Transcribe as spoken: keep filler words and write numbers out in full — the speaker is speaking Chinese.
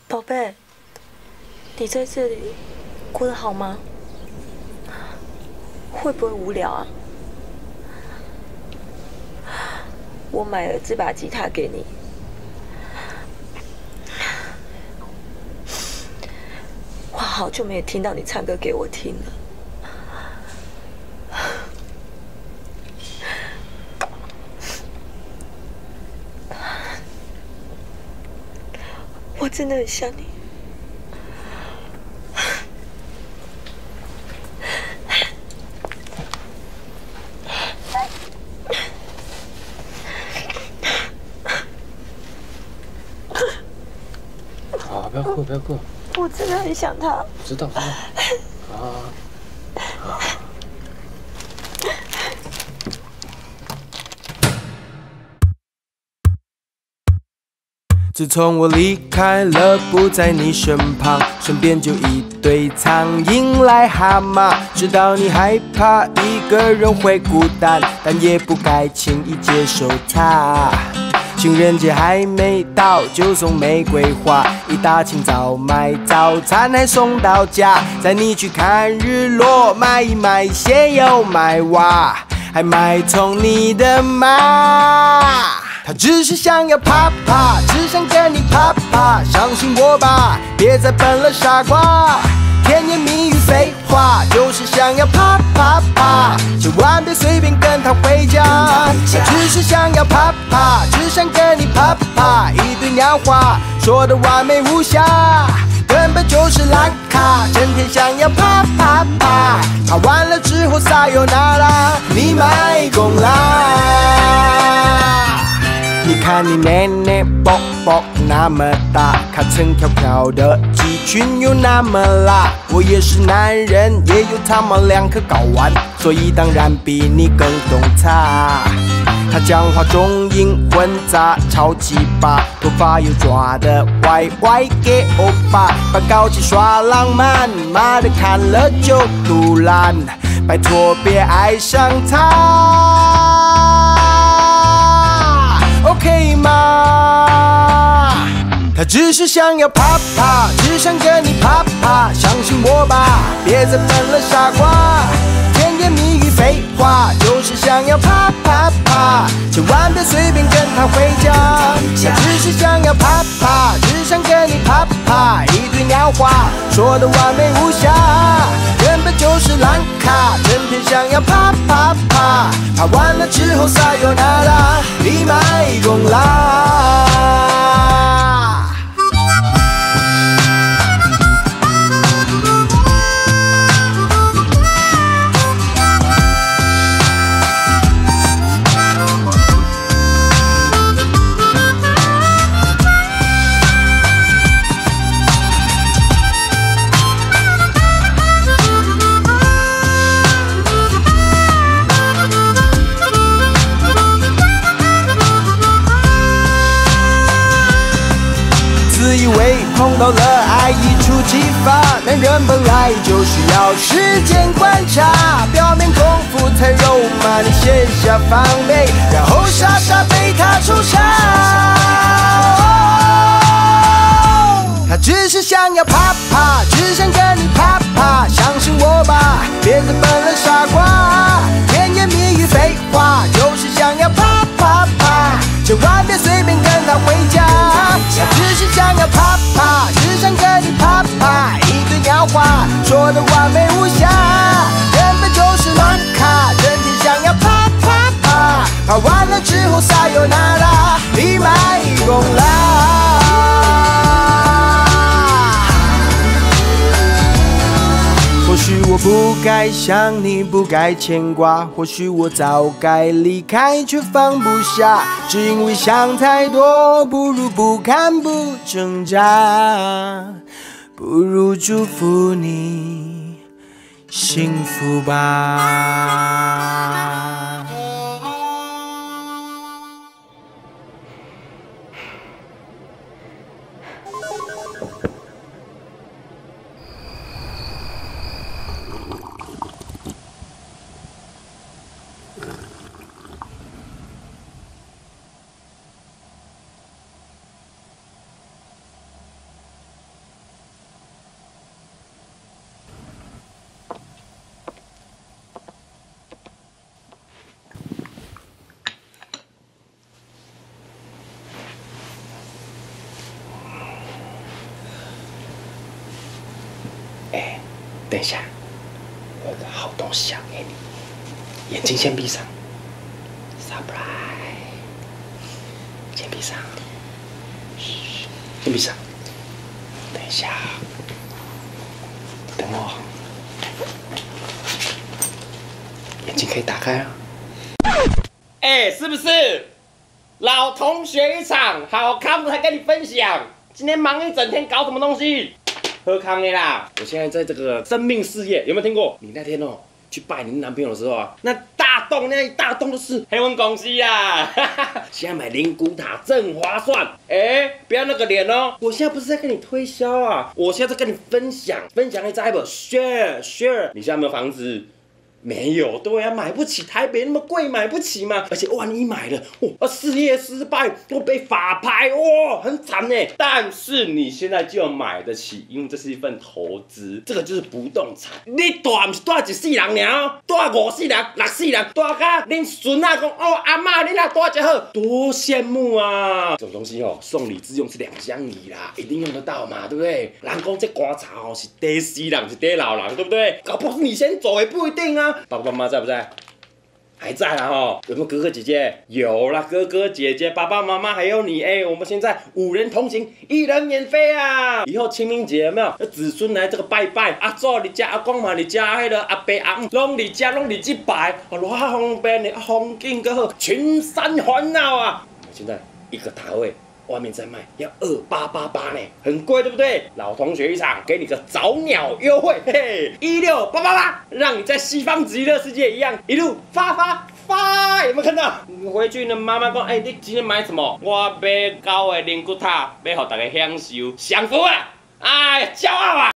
宝贝，你在这里过得好吗？会不会无聊啊？我买了这把吉他给你，我好久没有听到你唱歌给我听了。我真的很想你。 好，不要哭，不要哭。 我真的很想他。 知道，知道。啊啊！ 自从我离开了，不在你身旁，身边就一堆苍蝇癞蛤蟆。知道你害怕一个人会孤单，但也不该轻易接受它。情人节还没到就送玫瑰花，一大清早买早餐还送到家，载你去看日落，买一买鞋又买袜，还买通你的妈。他只是想要啪啪，只想跟你啪啪，相信我吧，别再笨了傻瓜。甜言蜜语废话，就是想要啪啪啪，千万别随便跟他回家。他只是想要啪啪，只想跟你啪啪，一堆鸟话说的完美无瑕，根本就是烂卡，整天想要啪啪啪，啪完了之后撒由那拉，你卖公啦。你看你内内啵啵那么大，卡层条条的肌群又那么辣，我也是男人，也有他妈两颗睾丸，所以当然比你更懂他。他讲话中英混杂，超级巴，头发又抓得歪歪给欧巴，把高级耍浪漫，妈的看了就杜烂，拜托别爱上他。OK 吗？他只是想要啪啪，只想跟你啪啪，相信我吧，别再笨了傻瓜。甜言蜜语废话，就是想要啪啪啪，千万别随便跟他回家。他只是想要啪啪，只想跟你啪啪，一堆鸟话说的完美无瑕，根本就是烂卡，整天想要啪啪啪，啪完了之后撒由那拉，你卖公啦。碰到了爱一触即发，男人本来就需要时间观察，表面功夫太肉麻，你卸下防备，然后傻傻被他抽查。他只是想要啪啪，只想跟你啪啪，相信我吧，别再笨了傻瓜。甜言蜜语废话，就是想要啪啪啪，千万别随便跟他回家。他只是想要啪啪，只想跟你啪啪，一堆鸟话说的完美无瑕，根本就是乱卡，整天想要啪啪啪，啪完了之后撒由那拉，你卖公啦。或许我不该想你，不该牵挂，或许我早该离开，却放不下，只因为想太多，不如不看不挣扎，不如祝福你幸福吧。 等一下，我有个好东西要给你，眼睛先闭上 ，surprise， 先闭上，嘘，先闭上，等一下，等我，眼睛可以打开啊。哎、欸，是不是？老同学一场，好康才跟你分享。今天忙一整天，搞什么东西？喝康的啦！我现在在这个生命事业，有没有听过？你那天哦去拜你男朋友的时候啊，那大栋那一大栋都是黑文公司啊！现在买灵骨塔正划算。哎、欸，不要那个脸哦！我现在不是在跟你推销啊，我现在在跟你分享，分享一在不 share share。你现在有没有房子？没有，对啊，买不起，台北那么贵，买不起嘛。而且万一买了，哇，事业失败，又被法拍，哇，很惨呢。但是你现在就买得起，因为这是一份投资，这个就是不动产。你大不是大一世人尔，大五世人、六世人，大家恁孙仔讲哦，阿嬷你那大只好，多羡慕啊！这种东西哦，送礼自用是两相宜啦，一定用得到嘛，对不对？人讲这棺材哦是第死人，是第老人，对不对？搞不好是你先走也不一定啊。爸爸妈妈在不在？还在啦哈。有没有哥哥姐姐？有啦，哥哥姐姐、爸爸妈妈还有你。哎、欸，我们现在五人同行，一人免费啊！以后清明节有没有？子孙来这个拜拜，阿祖你家、阿公嘛你家，迄个阿伯阿姆拢你家，拢你这拜，啊，偌方便的，啊，风景个好，群山环绕啊！现在一个塔位。外面在卖要二八八八呢，很贵对不对？老同学一场，给你个早鸟优惠，嘿嘿，一六八八八，让你在西方极乐世界一样一路发发发，有没有看到？你回去呢，妈妈讲，哎、欸，你今天买什么？我买九个灵骨塔，要让大家享受享福啊！哎，骄傲啊！